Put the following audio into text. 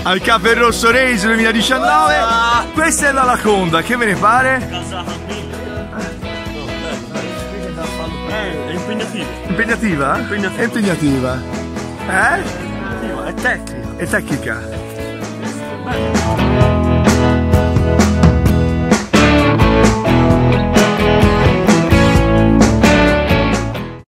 al Cape Rosso Race 2019. Questa è la Laconda, che ve ne pare? È impegnativa. Impegnativa? È impegnativa. È tecnica. È tecnica.